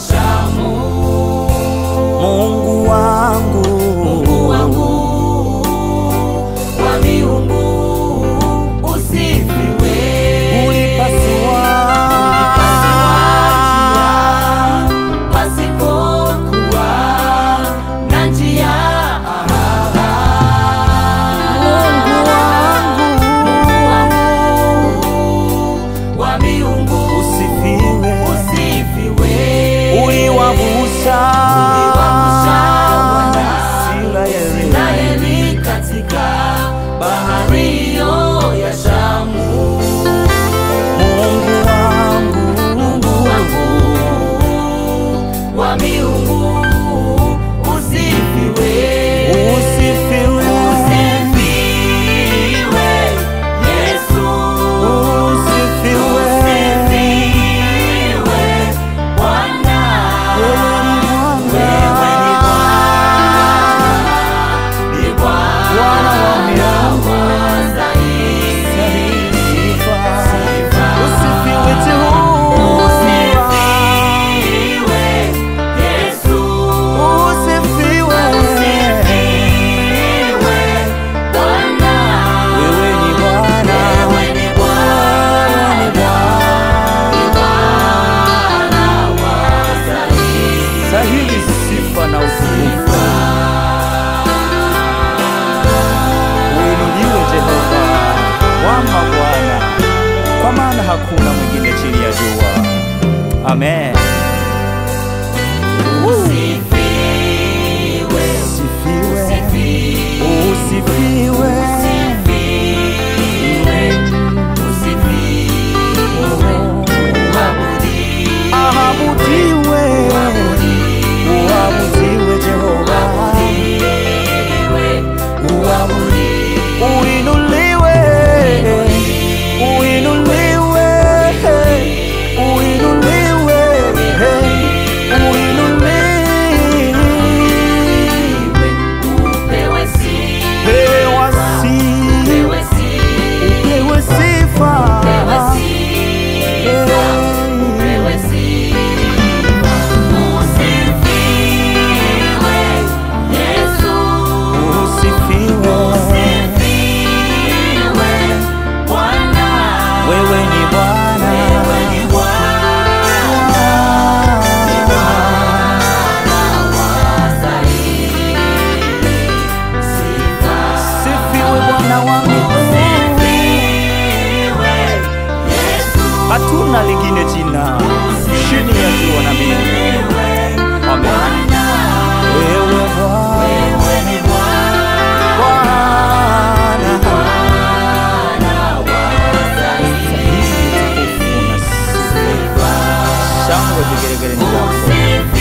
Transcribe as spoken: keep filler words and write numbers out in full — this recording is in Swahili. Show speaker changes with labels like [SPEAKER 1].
[SPEAKER 1] shamu.
[SPEAKER 2] Mungu wangu,
[SPEAKER 1] Mungu wangu wa miungu usifiwe.
[SPEAKER 2] ulipasua
[SPEAKER 1] Pasipokuwa na njia.
[SPEAKER 2] Mungu wangu,
[SPEAKER 1] wa miungu
[SPEAKER 2] usifiwe.
[SPEAKER 1] usifiwe.
[SPEAKER 2] Uliwavusha
[SPEAKER 1] Israeli katika bahari hiyo ya Shamu.
[SPEAKER 2] Mungu wangu,
[SPEAKER 1] Mungu wangu wa miungu usifiwe.
[SPEAKER 2] usifiwe.
[SPEAKER 1] Usifiwe Yesu.
[SPEAKER 2] Usifiwe.
[SPEAKER 1] Usifiwe Bwana.
[SPEAKER 2] Wewe ni
[SPEAKER 1] Wewe ni Bwana, ni Bwana wa zaidi.
[SPEAKER 2] Usifiwe Jehova.
[SPEAKER 1] Usifiwe Yesu.
[SPEAKER 2] Usifiwe.
[SPEAKER 1] Usifiwe Bwana.
[SPEAKER 2] Wewe ni Bwana.
[SPEAKER 1] Wewe ni Bwana,
[SPEAKER 2] Ni Bwana.
[SPEAKER 1] ni Bwana wa zaidi.
[SPEAKER 2] Stahili sifa na utukufu. Uinuliwe Jehova wa mabwana, kwa maana hakuna mwingine chini ya jua. Amen.
[SPEAKER 1] Usifiwe,
[SPEAKER 2] Usifiwe.
[SPEAKER 1] usifiwe,
[SPEAKER 2] Usifiwe.
[SPEAKER 1] usifiwe, uabudiwe,
[SPEAKER 2] Abudiwe. Uabudiwe Jehova.
[SPEAKER 1] uabudiwe,
[SPEAKER 2] Uinuliwe. Uinuliwe. Uinuliwe. Uinuliwe.
[SPEAKER 1] upewe sifa,
[SPEAKER 2] Pewa sifa.
[SPEAKER 1] upewe sifa,
[SPEAKER 2] Upewe sifa.
[SPEAKER 1] upewe sifa, upewe sifa. Usifiwe Yesu.
[SPEAKER 2] Usifiwe.
[SPEAKER 1] Usifiwe Bwana.
[SPEAKER 2] Wewe ni Bwana.
[SPEAKER 1] Wewe ni Bwana, ni Bwana wa zaidi. Sifa.
[SPEAKER 2] Sifiwe Bwana wa miungu.
[SPEAKER 1] Usifiwe Yesu.
[SPEAKER 2] Hatuna lingine jina chini ya jua na mbingu. Amen.
[SPEAKER 1] Bwana.
[SPEAKER 2] Wewe Bwana.
[SPEAKER 1] Wewe ni Bwana,
[SPEAKER 2] Bwana.
[SPEAKER 1] Bwana wa zaidi.
[SPEAKER 2] Shangwe vigelegele ni vyako.
[SPEAKER 1] Usifiwe